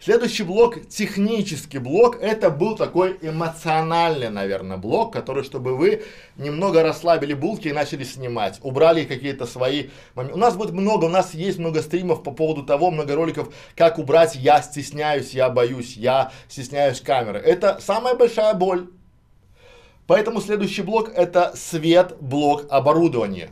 Следующий блок, технический блок, это был такой эмоциональный, наверное, блок, который, чтобы вы немного расслабили булки и начали снимать, убрали какие-то свои моменты. У нас будет много, у нас есть много стримов по поводу того, много роликов, как убрать «я стесняюсь», «я боюсь», «я стесняюсь камеры». Это самая большая боль. Поэтому следующий блок это свет, блок оборудования.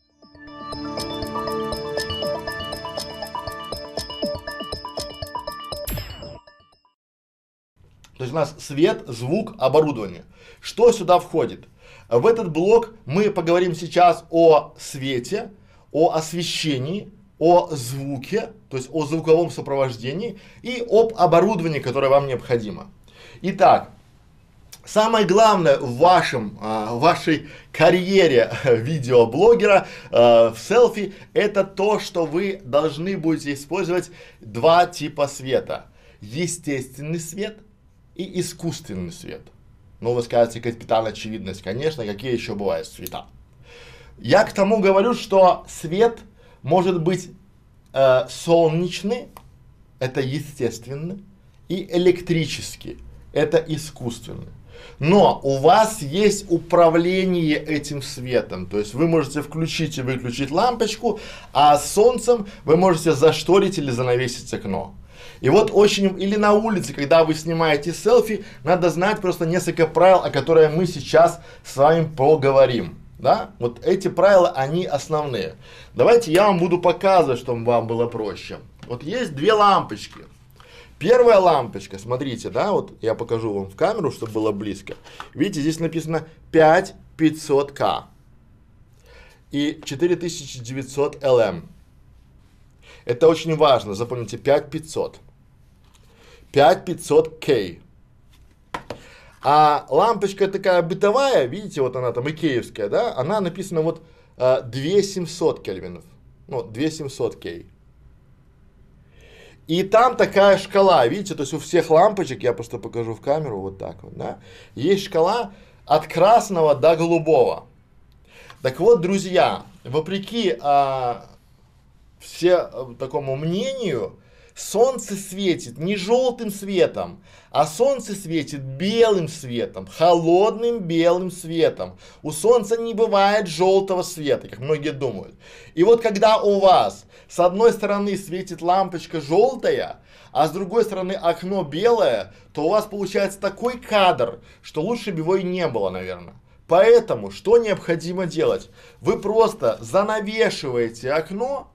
То есть у нас свет, звук, оборудование. Что сюда входит? В этот блок мы поговорим сейчас о свете, о освещении, о звуке, то есть о звуковом сопровождении и об оборудовании, которое вам необходимо. Итак, самое главное в вашей карьере видеоблогера в селфи, это то, что вы должны будете использовать два типа света. Естественный свет и искусственный свет. Ну, вы скажете, капитан очевидность, конечно, какие еще бывают цвета. Я к тому говорю, что свет может быть солнечный, это естественный, и электрический, это искусственный. Но у вас есть управление этим светом, то есть вы можете включить и выключить лампочку, а с солнцем вы можете зашторить или занавесить окно. И вот очень, или на улице, когда вы снимаете селфи, надо знать просто несколько правил, о которых мы сейчас с вами поговорим. Да? Вот эти правила, они основные. Давайте я вам буду показывать, чтобы вам было проще. Вот есть две лампочки. Первая лампочка, смотрите, да, вот я покажу вам в камеру, чтобы было близко. Видите, здесь написано 5500К и 4900 LM. Это очень важно, запомните, 5500. 5500K. А лампочка такая бытовая, видите, вот она там икеевская, да, она написана вот 2700 кельвинов, ну, 2700K. И там такая шкала, видите, то есть у всех лампочек, я просто покажу в камеру, вот так вот, да, есть шкала от красного до голубого. Так вот, друзья, вопреки такому мнению, солнце светит не желтым светом, а солнце светит белым светом, холодным белым светом. У солнца не бывает желтого света, как многие думают. И вот когда у вас с одной стороны светит лампочка желтая, а с другой стороны окно белое, то у вас получается такой кадр, что лучше бы его и не было, наверное. Поэтому, что необходимо делать? Вы просто занавешиваете окно,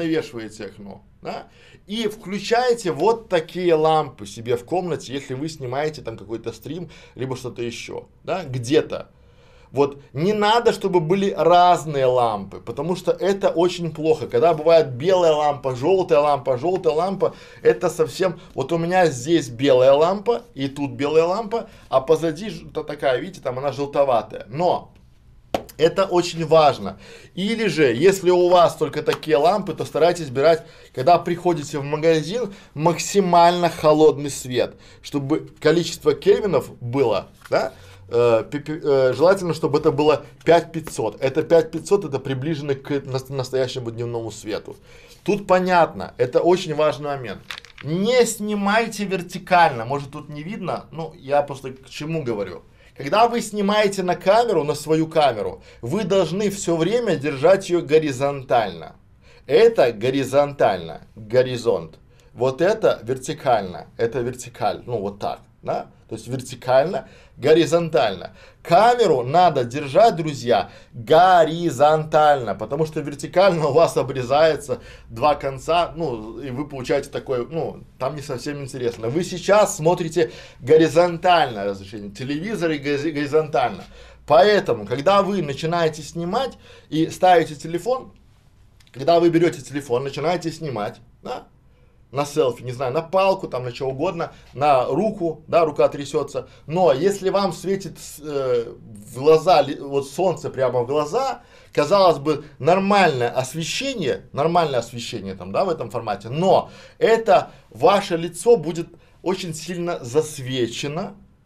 да, и включаете вот такие лампы себе в комнате, если вы снимаете там какой-то стрим, либо что-то еще, да, где-то. Вот не надо, чтобы были разные лампы, потому что это очень плохо. Когда бывает белая лампа, желтая лампа, это совсем, вот у меня здесь белая лампа и тут белая лампа, а позади такая, видите, там она желтоватая. Но это очень важно. Или же, если у вас только такие лампы, то старайтесь брать, когда приходите в магазин, максимально холодный свет, чтобы количество кельвинов было, да, желательно, чтобы это было 5500. Это 5500, это приближено к настоящему дневному свету. Тут понятно, это очень важный момент. Не снимайте вертикально, может тут не видно, ну я просто к чему говорю. Когда вы снимаете на камеру, на свою камеру, вы должны все время держать ее горизонтально. Это горизонтально, горизонт. Вот это вертикально, это вертикаль, ну вот так, да? То есть вертикально, горизонтально. Камеру надо держать, друзья, горизонтально, потому что вертикально у вас обрезается два конца, ну, и вы получаете такой, ну, там не совсем интересно. Вы сейчас смотрите горизонтальное разрешение, телевизор и горизонтально. Поэтому, когда вы начинаете снимать и ставите телефон, когда вы берете телефон, начинаете снимать, да, на селфи, не знаю, на палку, там, на что угодно, на руку, да, рука трясется. Но если вам светит в глаза, вот солнце прямо в глаза, казалось бы, нормальное освещение там, да, в этом формате, но это ваше лицо будет очень сильно засвечено,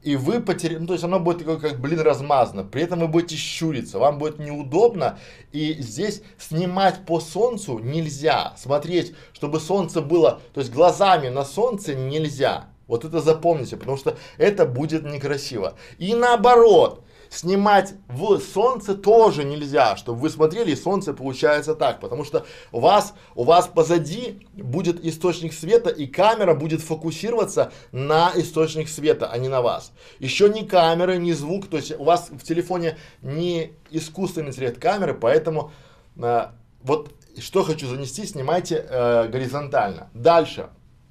и вы потеряете, ну, то есть оно будет такое, как, блин, размазано, при этом вы будете щуриться, вам будет неудобно, и здесь снимать по солнцу нельзя, смотреть, чтобы солнце было, то есть глазами на солнце нельзя, вот это запомните, потому что это будет некрасиво, и наоборот, снимать в солнце тоже нельзя, чтобы вы смотрели, и солнце получается так, потому что у вас позади будет источник света, и камера будет фокусироваться на источник света, а не на вас. Еще ни камеры, ни звук, то есть у вас в телефоне не искусственный цвет камеры, поэтому вот что хочу занести, снимайте горизонтально. Дальше.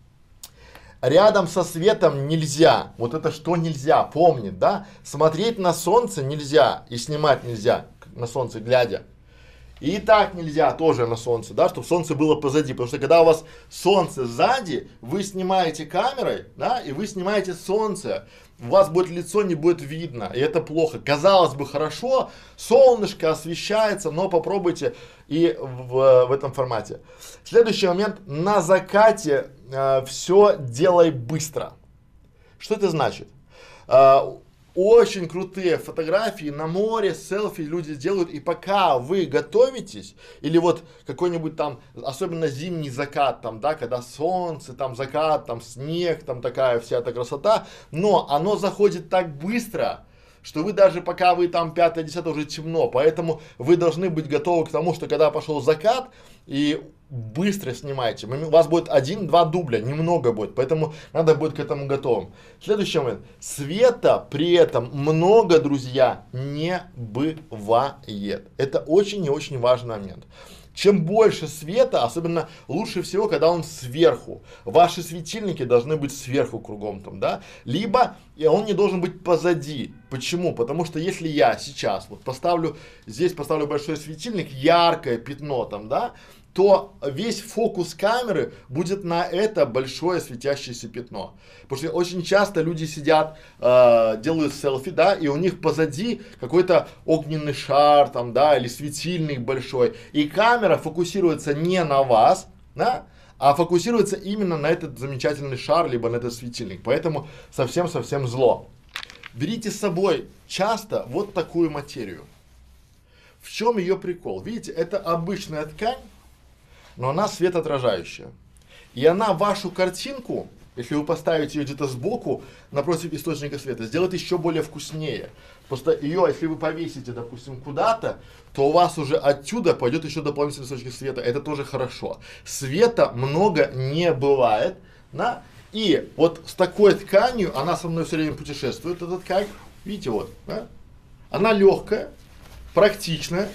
Рядом со светом нельзя, вот это что нельзя, помнит, да? Смотреть на солнце нельзя и снимать нельзя, на солнце глядя. И так нельзя тоже на солнце, да, чтобы солнце было позади, потому что когда у вас солнце сзади, вы снимаете камерой, да, и вы снимаете солнце, у вас будет лицо, не будет видно, и это плохо. Казалось бы, хорошо, солнышко освещается, но попробуйте и в этом формате. Следующий момент, на закате все делай быстро. Что это значит? Очень крутые фотографии на море, селфи люди делают, и пока вы готовитесь, или вот какой-нибудь там, особенно зимний закат, там, да, когда солнце, там закат, там снег, там такая вся эта красота, но оно заходит так быстро, что вы даже пока вы там 5-10 уже темно, поэтому вы должны быть готовы к тому, что когда пошел закат, и быстро снимайте, у вас будет 1-2 дубля, немного будет, поэтому надо быть к этому готовым. Следующий момент, света при этом много, друзья, не бывает, это очень и очень важный момент. Чем больше света, особенно лучше всего, когда он сверху. Ваши светильники должны быть сверху кругом там, да? Либо он не должен быть позади. Почему? Потому что если я сейчас вот здесь поставлю большой светильник, яркое пятно там, да, то весь фокус камеры будет на это большое светящееся пятно. Потому что очень часто люди сидят, делают селфи, да, и у них позади какой-то огненный шар там, да, или светильник большой. И камера фокусируется не на вас, да, а фокусируется именно на этот замечательный шар, либо на этот светильник. Поэтому совсем-совсем зло. Берите с собой часто вот такую материю. В чем ее прикол? Видите, это обычная ткань, но она светоотражающая. И она вашу картинку, если вы поставите ее где-то сбоку, напротив источника света, сделает еще более вкуснее. Просто ее, если вы повесите, допустим, куда-то, то у вас уже отсюда пойдет еще дополнительный источник света. Это тоже хорошо. Света много не бывает. Да? И вот с такой тканью, она со мной все время путешествует, эта ткань. Видите, вот. Да? Она легкая, практичная.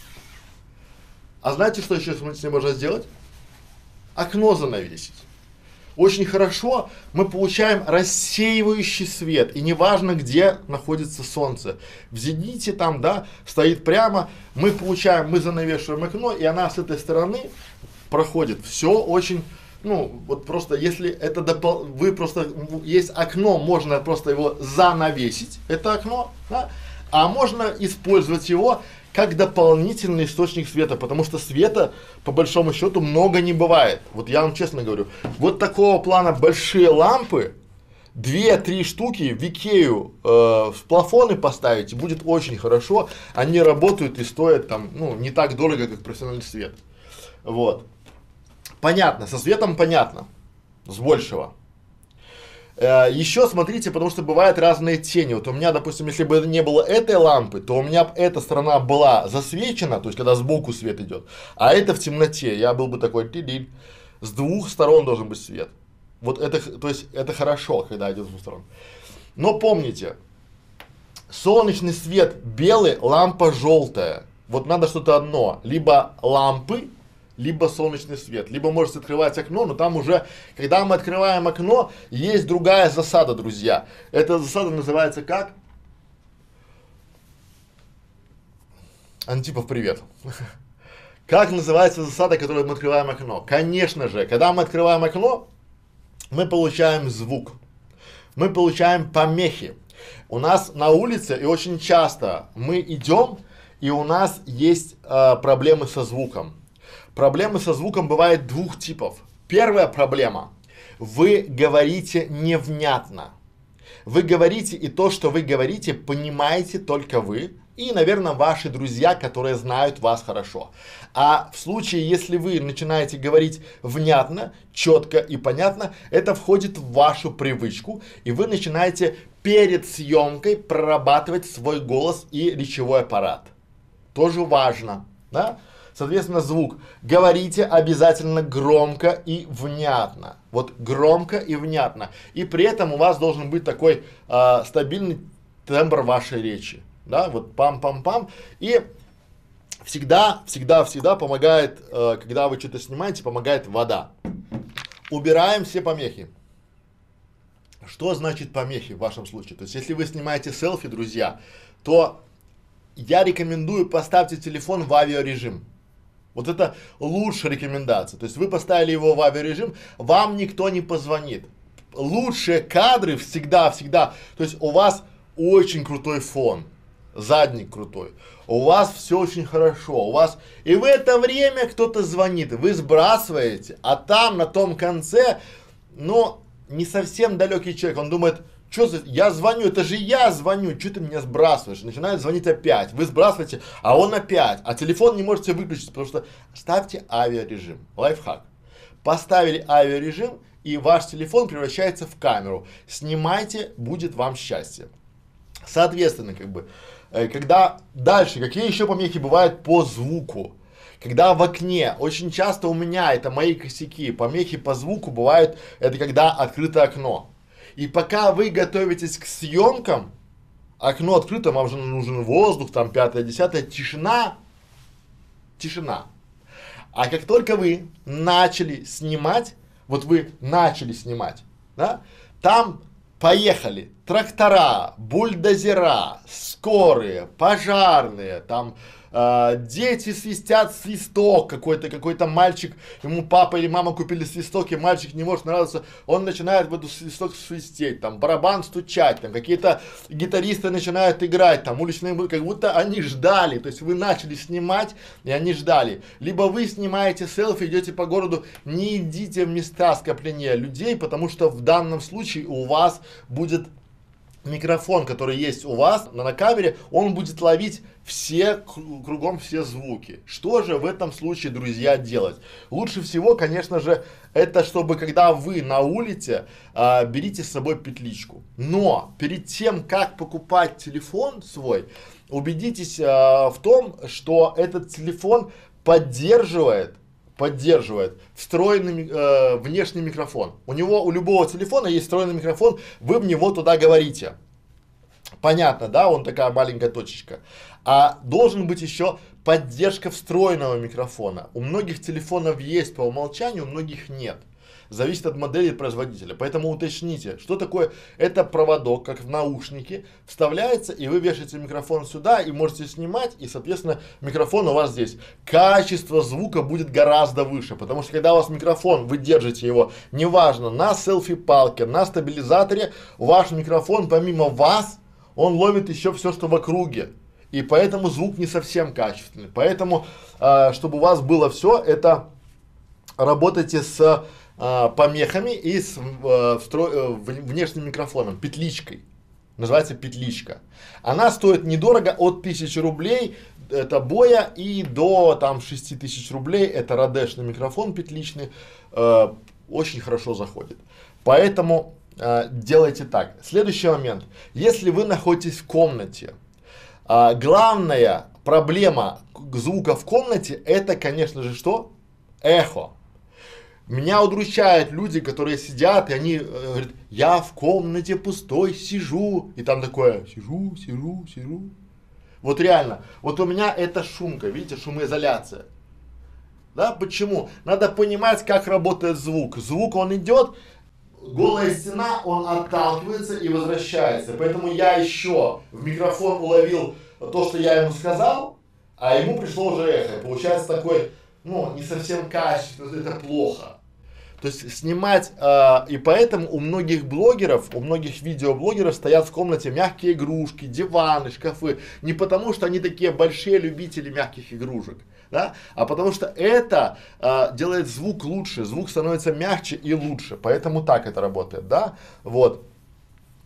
А знаете, что еще с ней можно сделать? Окно занавесить. Очень хорошо мы получаем рассеивающий свет, и неважно, где находится солнце. В зените там, да, стоит прямо, мы занавешиваем окно, и она с этой стороны проходит. Все очень, ну, вот просто, если это есть окно, можно просто его занавесить, это окно, да, а можно использовать его как дополнительный источник света, потому что света, по большому счету, много не бывает. Вот я вам честно говорю, вот такого плана большие лампы, 2-3 штуки в Икею в плафоны поставить, и будет очень хорошо. Они работают и стоят там, ну, не так дорого, как профессиональный свет. Вот. Понятно, со светом понятно, с большего. Еще смотрите, потому что бывают разные тени. Вот у меня, допустим, если бы не было этой лампы, то у меня эта сторона была засвечена, то есть когда сбоку свет идет, а это в темноте. Я был бы такой, с двух сторон должен быть свет. Вот это, то есть это хорошо, когда идет с двух сторон. Но помните, солнечный свет белый, лампа желтая. Вот надо что-то одно, либо лампы, либо солнечный свет, либо можете открывать окно, но там уже, когда мы открываем окно, есть другая засада, друзья. Эта засада называется как? Антипов, привет. Как называется засада, которой мы открываем окно? Конечно же, когда мы открываем окно, мы получаем звук, мы получаем помехи. У нас на улице, и очень часто мы идем, и у нас есть проблемы со звуком. Проблемы со звуком бывает двух типов. Первая проблема. Вы говорите невнятно. Вы говорите, и то, что вы говорите, понимаете только вы и, наверное, ваши друзья, которые знают вас хорошо. А в случае, если вы начинаете говорить внятно, четко и понятно, это входит в вашу привычку, и вы начинаете перед съемкой прорабатывать свой голос и речевой аппарат. Тоже важно, да? Соответственно, звук. Говорите обязательно громко и внятно. Вот громко и внятно. И при этом у вас должен быть такой стабильный тембр вашей речи. Да, вот пам-пам-пам. И всегда помогает, когда вы что-то снимаете, помогает вода. Убираем все помехи. Что значит помехи в вашем случае? То есть, если вы снимаете селфи, друзья, то я рекомендую поставьте телефон в авиарежим. Вот это лучшая рекомендация. То есть вы поставили его в авиарежим, вам никто не позвонит. Лучшие кадры всегда. То есть у вас очень крутой фон, задник крутой, у вас все очень хорошо, у вас и в это время кто-то звонит, вы сбрасываете, а там на том конце, но не совсем далекий человек, он думает, что за, я звоню, это же я звоню, что ты меня сбрасываешь, начинает звонить опять, вы сбрасываете, а он опять, а телефон не можете выключить, потому что ставьте авиарежим, лайфхак, поставили авиарежим и ваш телефон превращается в камеру, снимайте, будет вам счастье. Соответственно, когда дальше, какие еще помехи бывают по звуку? Когда в окне, очень часто у меня, это мои косяки, помехи по звуку бывают, это когда открыто окно. И пока вы готовитесь к съемкам, окно открыто, вам же нужен воздух, там 5-10, тишина. А как только вы начали снимать, вот вы начали снимать, да, там поехали трактора, бульдозера, скорые, пожарные, там дети свистят свисток, какой-то мальчик, ему папа или мама купили свисток, и мальчик не может нарадоваться, он начинает в этот свисток свистеть, там барабан стучать, там какие-то гитаристы начинают играть, там уличные, как будто они ждали, то есть вы начали снимать, и они ждали. Либо вы снимаете селфи, идете по городу, не идите в места скопления людей, потому что в данном случае у вас будет микрофон, который есть у вас на камере, он будет ловить кругом все звуки. Что же в этом случае, друзья, делать? Лучше всего, конечно же, это чтобы, когда вы на улице, берите с собой петличку. Но перед тем, как покупать телефон свой, убедитесь в том, что этот телефон поддерживает встроенный внешний микрофон. У любого телефона есть встроенный микрофон, вы в него туда говорите. Понятно, да, он такая маленькая точечка. А должен быть еще поддержка встроенного микрофона. У многих телефонов есть по умолчанию, у многих нет. Зависит от модели и производителя. Поэтому уточните, что такое. Это проводок, как в наушнике, вставляется, и вы вешаете микрофон сюда, и можете снимать, и, соответственно, микрофон у вас здесь. Качество звука будет гораздо выше, потому что, когда у вас микрофон, вы держите его, неважно, на селфи-палке, на стабилизаторе, ваш микрофон, помимо вас, он ловит еще все, что в округе. И поэтому звук не совсем качественный. Поэтому, чтобы у вас было все, это работайте с помехами и с внешним микрофоном, петличкой. Называется петличка. Она стоит недорого, от 1000 рублей, это Боя, и до там 6000 рублей, это Радешный микрофон петличный, очень хорошо заходит. Поэтому делайте так. Следующий момент. Если вы находитесь в комнате, главная проблема звука в комнате, это, конечно же, что? Эхо. Меня удручают люди, которые сидят, и они говорят, я в комнате пустой сижу, и там такое, сижу. Вот реально, вот у меня это шумка, видите, шумоизоляция. Да, почему? Надо понимать, как работает звук. Звук, он идет, голая стена, он отталкивается и возвращается. Поэтому я еще в микрофон уловил то, что я ему сказал, а ему пришло уже эхо. Получается такой, не совсем качественно, это плохо. То есть снимать, и поэтому у многих блогеров, у многих видеоблогеров стоят в комнате мягкие игрушки, диваны, шкафы. Не потому, что они такие большие любители мягких игрушек, да, а потому что это делает звук лучше, звук становится мягче и лучше. Поэтому так это работает, да, вот.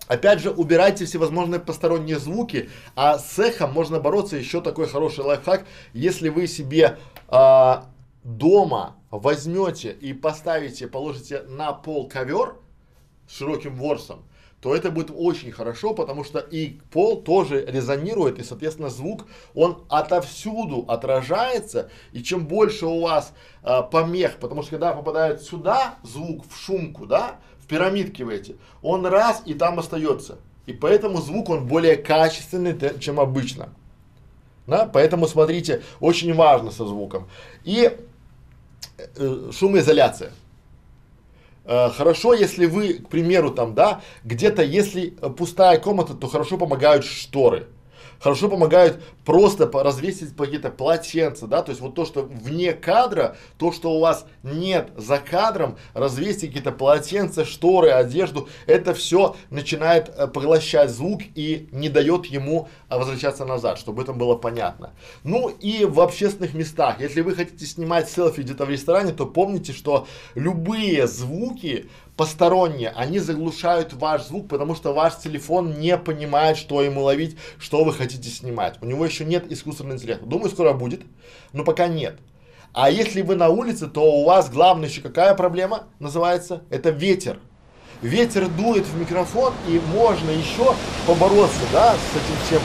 Опять же, убирайте всевозможные посторонние звуки, а с эхом можно бороться. Еще такой хороший лайфхак, если вы себе дома возьмете и поставите, положите на пол ковер с широким ворсом, то это будет очень хорошо, потому что и пол тоже резонирует, и, соответственно, звук, он отовсюду отражается, и чем больше у вас помех, потому что когда попадает сюда звук в шумку, да, в пирамидке в эти, он раз и там остается. И поэтому звук, он более качественный, чем обычно. Да? Поэтому, смотрите, очень важно со звуком. И шумоизоляция. Хорошо, если вы, к примеру, там, да, где-то, если пустая комната, то хорошо помогают шторы. Хорошо помогают просто развесить какие-то полотенца, да, то есть вот то, что вне кадра, то, что у вас нет за кадром, развесить какие-то полотенца, шторы, одежду, это все начинает поглощать звук и не дает ему возвращаться назад, чтобы это было понятно. Ну и в общественных местах, если вы хотите снимать селфи где-то в ресторане, то помните, что любые звуки посторонние, они заглушают ваш звук, потому что ваш телефон не понимает, что ему ловить, что вы хотите снимать. У него еще нет искусственного интеллекта. Думаю, скоро будет, но пока нет. А если вы на улице, то у вас главная еще какая проблема называется? Это ветер. Ветер дует в микрофон, и можно еще побороться, да, с этим всем,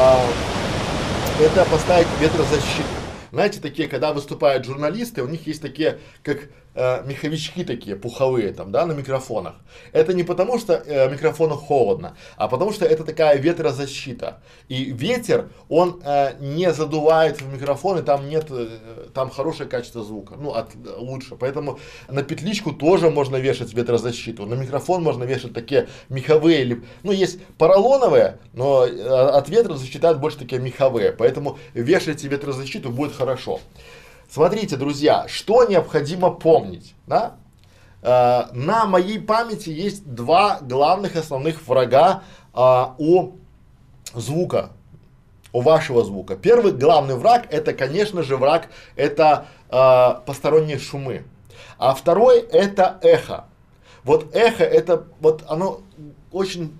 это поставить ветрозащиту. Знаете, такие, когда выступают журналисты, у них есть такие, как меховички такие, пуховые там, да, на микрофонах. Это не потому, что микрофону холодно, а потому, что это такая ветрозащита. И ветер, он не задувает в микрофон, и там нет, там хорошее качество звука, ну, лучше. Поэтому на петличку тоже можно вешать ветрозащиту, на микрофон можно вешать такие меховые, ну, есть поролоновые, но от ветра защищают больше такие меховые. Поэтому вешайте ветрозащиту, будет хорошо. Смотрите, друзья, что необходимо помнить, да? На моей памяти есть два главных основных врага у звука, у вашего звука. Первый главный враг, это, конечно же, враг, это посторонние шумы. А второй, это эхо. Вот эхо, это вот оно очень...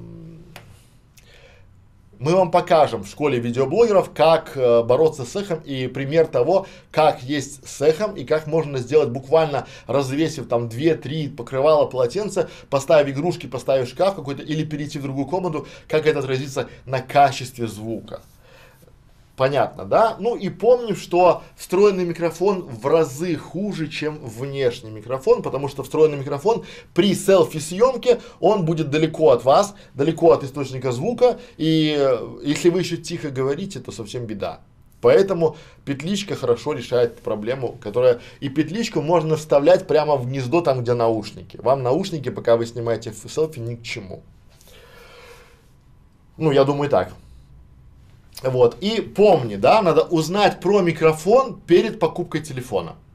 Мы вам покажем в школе видеоблогеров, как бороться с эхом, и пример того, как есть с эхом и как можно сделать, буквально развесив там 2-3 покрывала, полотенца, поставив игрушки, поставив шкаф какой-то или перейти в другую комнату, как это отразится на качестве звука. Понятно, да? Ну и помним, что встроенный микрофон в разы хуже, чем внешний микрофон, потому что встроенный микрофон при селфи-съемке, он будет далеко от вас, далеко от источника звука, и если вы еще тихо говорите, то совсем беда. Поэтому петличка хорошо решает проблему, которая... И петличку можно вставлять прямо в гнездо, там, где наушники. Вам наушники, пока вы снимаете селфи, ни к чему. Ну, я думаю, так. Вот, и помни, да, надо узнать про микрофон перед покупкой телефона.